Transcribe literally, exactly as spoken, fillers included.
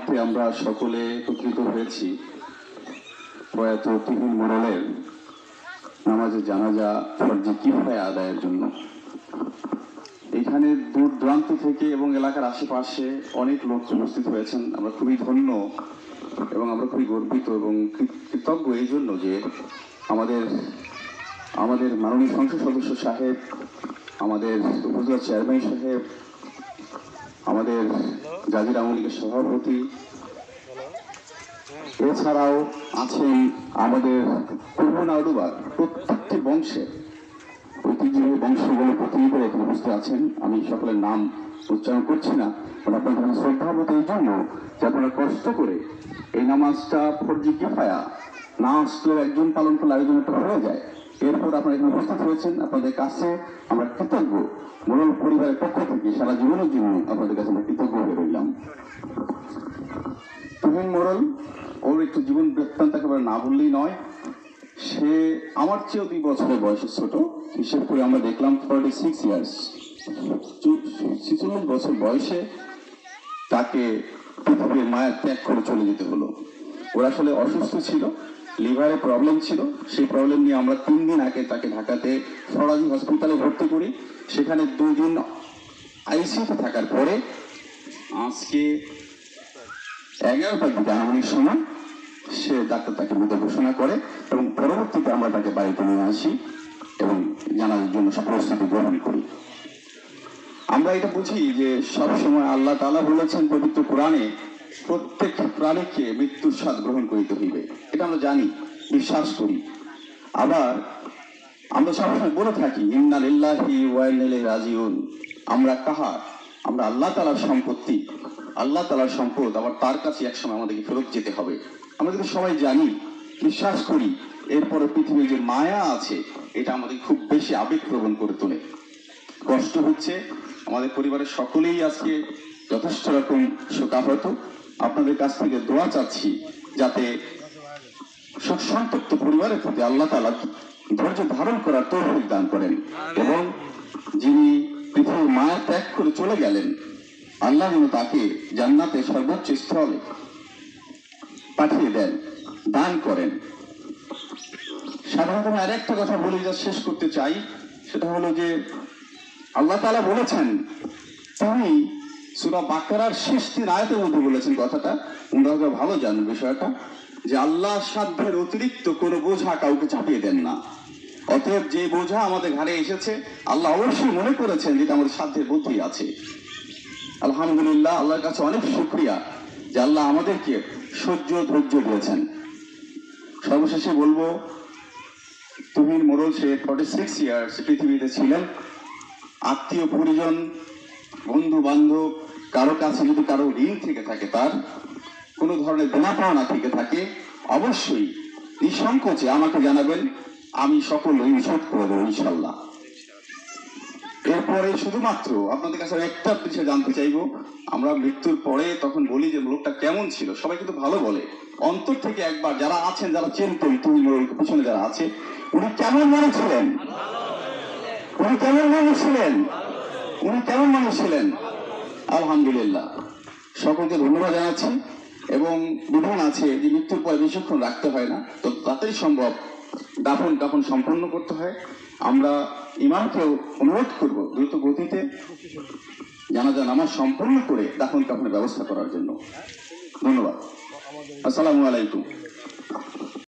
মুহূর্তে আমরা সকলে একত্রিত হয়েছি প্রয়াত তুহিন মোড়লের নামাজে জানাজা ফরজে কিফায়া আদায়ের জন্য। এখানে দূর দূরান্ত থেকে এবং এলাকার আশেপাশে অনেক লোক উপস্থিত হয়েছেন। আমরা খুবই ধন্য এবং আমরা খুবই গর্বিত এবং কৃতজ্ঞ এই জন্য যে আমাদের আমাদের মাননীয় সংসদ সদস্য সাহেব, আমাদের উপজেলা চেয়ারম্যান সাহেব, আমাদের জাজির আওয়ামী লীগের সভাপতি, এছাড়াও আছেন আমাদের পূর্ব নাউডুবার প্রত্যেকটি বংশের ঐতিহ্যবাহী বংশগুলো প্রতিনিধি এখানে উপস্থিত আছেন। আমি সকলের নাম উচ্চারণ করছি না, আপনাদের শ্রদ্ধাবোধ এই জন্য যে আপনারা কষ্ট করে এই নামাজটা ফরজি কিফায়া না আসলেও একজন পালন করলে আয়োজনটা হয়ে যায়। এরপর আপনারা এখানে উপস্থিত হয়েছেন, আপনাদের কাছে আমরা কৃতজ্ঞ। মোড়ল পরিবারের পক্ষ থেকে সারা জীবনের জন্য আপনাদের কাছে আমরা কৃতজ্ঞ হয়ে রইলাম। তুহিন মোড়ল ওর একটু জীবন বৃত্তান্ত একেবারে না বললেই নয়। সে আমার চেয়েও দুই বছরের বয়সে ছোট, হিসেব করে আমরা দেখলাম ফর্টি সিক্স ইয়ার্স ছিচল্লিশ বছর বয়সে তাকে পৃথিবীর মায়া ত্যাগ করে চলে যেতে হলো। ওরা আসলে অসুস্থ ছিল, লিভারে প্রবলেম ছিল। সেই প্রবলেম নিয়ে আমরা তিন দিন আগে তাকে ঢাকাতে ফরাজি হসপিটালে ভর্তি করি। সেখানে দুই দিন আইসিইউতে থাকার পরে আজকে এগারোটার দিকে আনুমানিক সময় সে ডাক্তার তাকে মৃত ঘোষণা করে এবং পরবর্তীতে আমরা তাকে বাড়িতে নিয়ে আসি এবং জানার জন্য প্রস্তুতি গ্রহণ করি। আমরা এটা বুঝি যে সবসময় আল্লাহ তাআলা বলেছেন পবিত্র কোরআনে, প্রত্যেক প্রাণীকে মৃত্যুর স্বাদ গ্রহণ করিতে হইবে। এটা আমরা জানি, বিশ্বাস করি। আবার আমরা সবসময় বলে থাকি ইন্না লিল্লাহি ওয়া ইন্না ইলাইহি রাজিউন। আমরা কাহার? আমরা আল্লাহ তাআলার সম্পত্তি, আল্লাহ তাআলার সম্পদ, আবার তার কাছে একসময় আমাদেরকে ফেরত যেতে হবে। আমরা কিন্তু সবাই জানি, বিশ্বাস করি। এরপরে পৃথিবীর যে মায়া আছে এটা আমাদের খুব বেশি আবেগপ্রবণ করে তোলে। কষ্ট হচ্ছে, আমাদের পরিবারের সকলেই আজকে যথেষ্ট রকম শোকাহত। আপনাদের কাছ থেকে দোয়া চাচ্ছি যাতে শোক সন্তপ্ত পরিবারের প্রতি আল্লাহ তাআলা ধৈর্য ধারণ করার তৌফিক দান করেন এবং যিনি পৃথিবীর মায়া ত্যাগ করে চলে গেলেন আল্লাহ যেন তাকে জান্নাতে সর্বোচ্চ স্থলে পাঠিয়ে দেন, দান করেন। সাধারণত আর একটা কথা বলে যা শেষ করতে চাই, সেটা হলো যে আল্লাহ তাআলা বলেছেন, তুমি সূরা বাকারার শেষ তিন আয়াতের মধ্যে বলেছেন কথাটা, তোমরা ভালো জানো বিষয়টা, যে আল্লাহ সাধ্যের অতিরিক্ত কোনো বোঝা কাউকে চাপিয়ে দেন না। অতএব যে বোঝা আমাদের ঘাড়ে এসেছে আল্লাহ অবশ্যই মনে করেছেন যেটা আমাদের সাধ্যের মধ্যেই আছে। আলহামদুলিল্লাহ, আল্লাহর কাছে অনেক শুকরিয়া যে আল্লাহ আমাদেরকে সহ্য ধৈর্য দিয়েছেন। সর্বশেষে বলবো, তুহিন মোড়ল সে ফর্টি সিক্স ইয়ার্স পৃথিবীতে ছিলেন। আত্মীয় পরিজন, বন্ধু বান্ধব, কারো কাছে যদি কারো ঋণ থেকে থাকে, তার কোনো ধরনের দেনা পাওনা থেকে থাকে, অবশ্যই নিঃসংকোচে আমাকে জানাবেন, আমি সকল ঋণ শোধ করে দেবো ইনশাল্লাহ। এরপরে শুধুমাত্র আপনাদের কাছে একটা বিষয় জানতে চাইবো, আমরা মৃত্যুর পরে তখন বলি যে লোকটা কেমন ছিল, সবাই কিন্তু ভালো বলে। অন্তর থেকে একবার যারা আছেন, যারা চিনতেন তুহিন মোড়লের পিছনে যারা আছে, উনি কেমন মানুষ ছিলেন, উনি কেমন মানুষ ছিলেন, উনি কেমন মানুষ ছিলেন আলহামদুলিল্লাহ। সকলকে ধন্যবাদ জানাচ্ছি এবং বিধান আছে যে মৃত্যুর পরে বেশিক্ষণ রাখতে হয় না, তো তাড়াতাড়ি সম্ভব দাফন কাফন সম্পন্ন করতে হয়। আমরা ইমামকেও অনুরোধ করব দ্রুত গতিতে জানাজা নামাজ সম্পন্ন করে দাফন কাফনের ব্যবস্থা করার জন্য। ধন্যবাদ। আসসালামু আলাইকুম।